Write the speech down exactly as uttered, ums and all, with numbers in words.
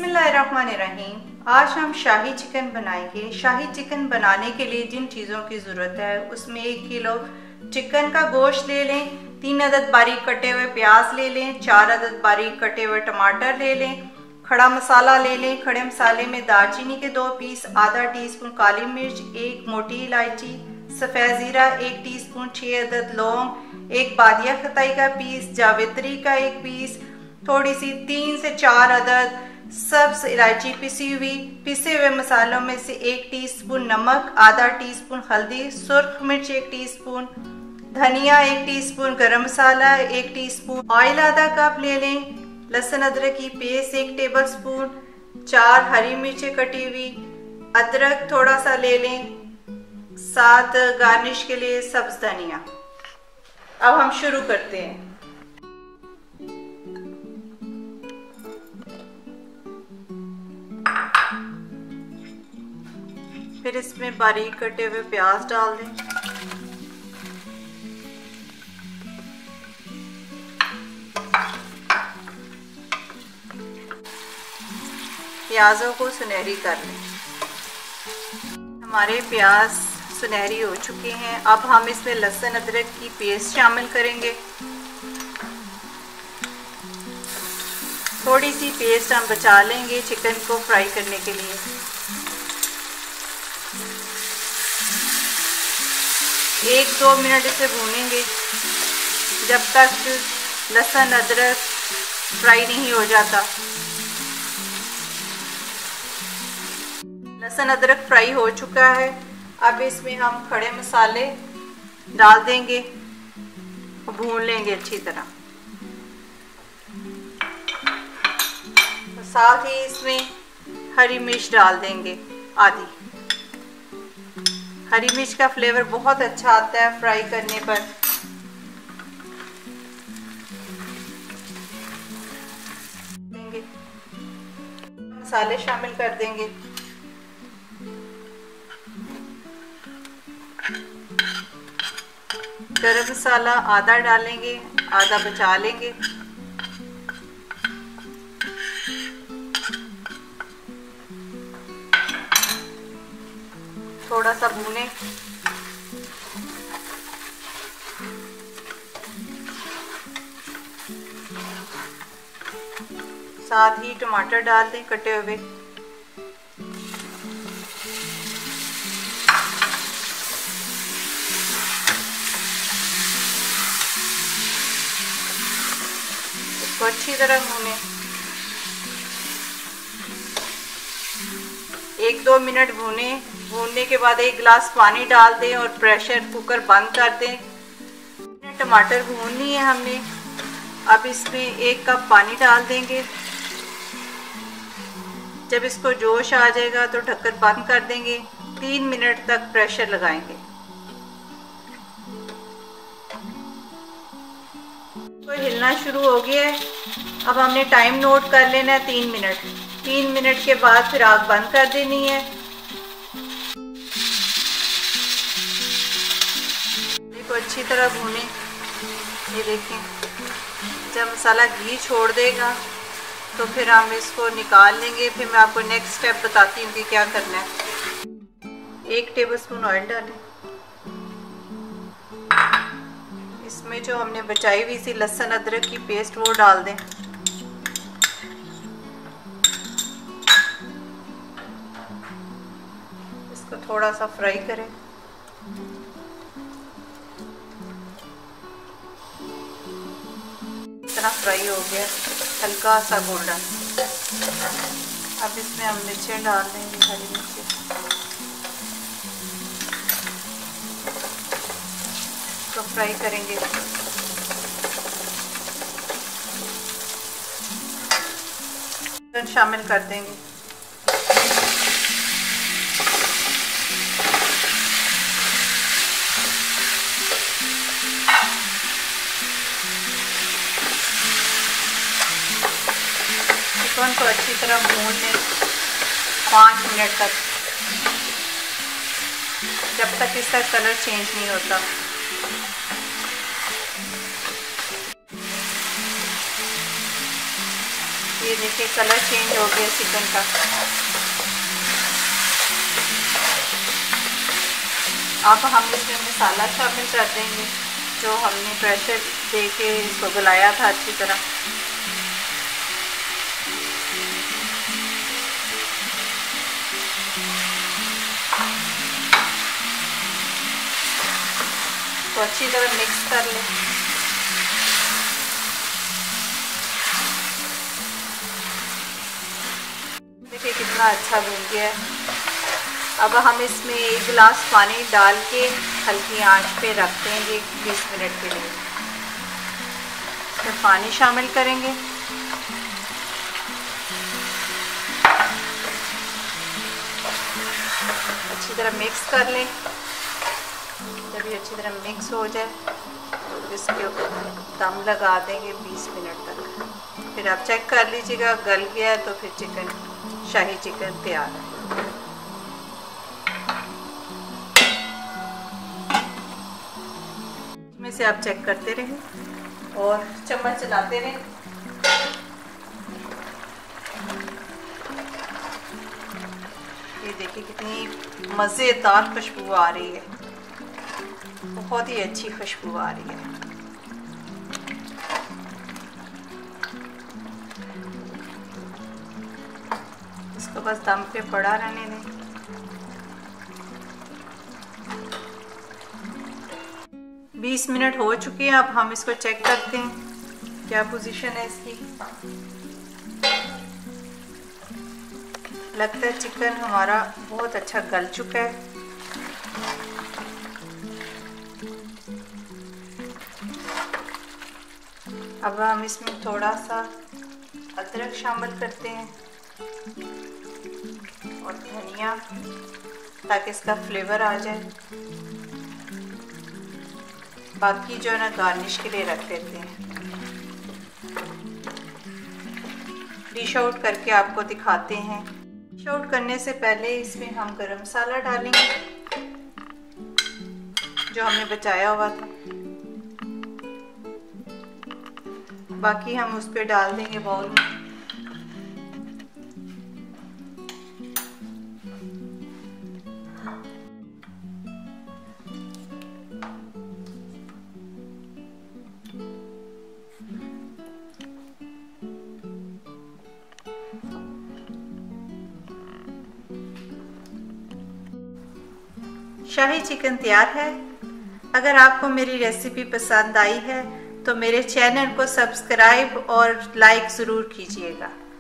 बिस्मिल्लाहिर्रहमानिर्रहीम। आज हम शाही चिकन बनाएंगे। शाही चिकन बनाने के लिए जिन चीज़ों की ज़रूरत है उसमें एक किलो चिकन का गोश्त ले लें, तीन अदद बारीक कटे हुए प्याज ले लें, चार अदद बारीक कटे हुए टमाटर ले लें, खड़ा मसाला ले लें। खड़े मसाले में दालचीनी के दो पीस, आधा टीस्पून काली मिर्च, एक मोटी इलायची, सफ़ेद ज़ीरा एक टीस्पून, छः अदद लौंग, एक बादिया खताई का पीस, जावित्री का एक पीस, थोड़ी सी तीन से चार अदद सब्ज इलायची पिसी हुई। पिसे हुए मसालों में से एक टीस्पून नमक, आधा टीस्पून हल्दी, सुर्ख मिर्च एक टीस्पून, धनिया एक टीस्पून, गरम मसाला एक टीस्पून, ऑयल आधा कप ले लें, लहसुन अदरक की पेस्ट एक टेबल स्पून, चार हरी मिर्चें कटी हुई, अदरक थोड़ा सा ले लें, साथ गार्निश के लिए सब्ज धनिया। अब हम शुरू करते हैं। फिर इसमें बारीक कटे हुए प्याज डाल दें। प्याजों को सुनहरी कर लें। हमारे प्याज सुनहरी हो चुके हैं। अब हम इसमें लहसुन अदरक की पेस्ट शामिल करेंगे। थोड़ी सी पेस्ट हम बचा लेंगे चिकन को फ्राई करने के लिए। एक दो मिनट इसे भूनेंगे जब तक लहसुन अदरक फ्राई नहीं हो जाता। लहसुन अदरक फ्राई हो चुका है। अब इसमें हम खड़े मसाले डाल देंगे और भून लेंगे अच्छी तरह। साथ ही इसमें हरी मिर्च डाल देंगे आधी। हरी मिर्च का फ्लेवर बहुत अच्छा आता है फ्राई करने पर। देंगे मसाले शामिल कर देंगे। गरम मसाला आधा डालेंगे, आधा बचा लेंगे। थोड़ा सा भूनें। साथ ही टमाटर डाल दें कटे हुए। इसको अच्छी तरह भूनें। एक दो मिनट भूनें। भूनने के बाद एक गिलास पानी डाल दें और प्रेशर कुकर बंद कर दें। टमाटर भून लिए हमने। अब इसमें एक कप पानी डाल देंगे। जब इसको जोश आ जाएगा तो ढक्कन बंद कर देंगे। तीन मिनट तक प्रेशर लगाएंगे। तो हिलना शुरू हो गया है। अब हमने टाइम नोट कर लेना है तीन मिनट। तीन मिनट के बाद फिर आग बंद कर देनी है। को अच्छी तरह भूनें। ये देखें, जब मसाला घी छोड़ देगा तो फिर हम इसको निकाल लेंगे। फिर मैं आपको नेक्स्ट स्टेप बताती हूँ कि क्या करना है। एक टेबलस्पून ऑयल डालें। इसमें जो हमने बचाई हुई थी लहसुन अदरक की पेस्ट वो डाल दें। इसको थोड़ा सा फ्राई करें। इतना फ्राई हो गया, हल्का सा गोल्डन। अब इसमें हम मिर्चें डाल देंगे, हरी मिर्चें। तो फ्राई करेंगे। शामिल कर देंगे। चिकन को अच्छी तरह भून लें पाँच मिनट तक, जब तक इसका कलर चेंज नहीं होता। ये देखिए कलर चेंज हो गया चिकन का। अब हम इसमें मसाला शामिल कर देंगे जो हमने प्रेशर दे के इसको गलाया था अच्छी तरह। तो अच्छी तरह मिक्स कर लें। देखिए कितना अच्छा बन गया है। अब हम इसमें एक गिलास पानी डाल के हल्की आंच पे रख देंगे बीस मिनट के लिए। इसमें पानी शामिल करेंगे। अच्छी तरह मिक्स कर लें। जब ये अच्छी तरह मिक्स हो जाए तो इसके ऊपर दम लगा देंगे बीस मिनट तक। फिर आप चेक कर लीजिएगा गल गया है तो फिर चिकन शाही चिकन तैयार है। इसमें से आप चेक करते रहें और चम्मच चलाते रहें। ये देखिए कितनी मज़ेदार खुशबू आ रही है, बहुत ही अच्छी खुशबू आ रही है। इसको बस दम पे पड़ा रहने दें। बीस मिनट हो चुके हैं। अब हम इसको चेक करते हैं क्या पोजीशन है इसकी। लगता है चिकन हमारा बहुत अच्छा गल चुका है। अब हम इसमें थोड़ा सा अदरक शामिल करते हैं और धनिया, ताकि इसका फ्लेवर आ जाए। बाकी जो है ना गार्निश के लिए रख देते हैं। डिश आउट करके आपको दिखाते हैं। डिश आउट करने से पहले इसमें हम गरम मसाला डालेंगे जो हमने बचाया हुआ था। बाकी हम उस पर डाल देंगे बाउल में। शाही चिकन तैयार है। अगर आपको मेरी रेसिपी पसंद आई है तो मेरे चैनल को सब्सक्राइब और लाइक ज़रूर कीजिएगा।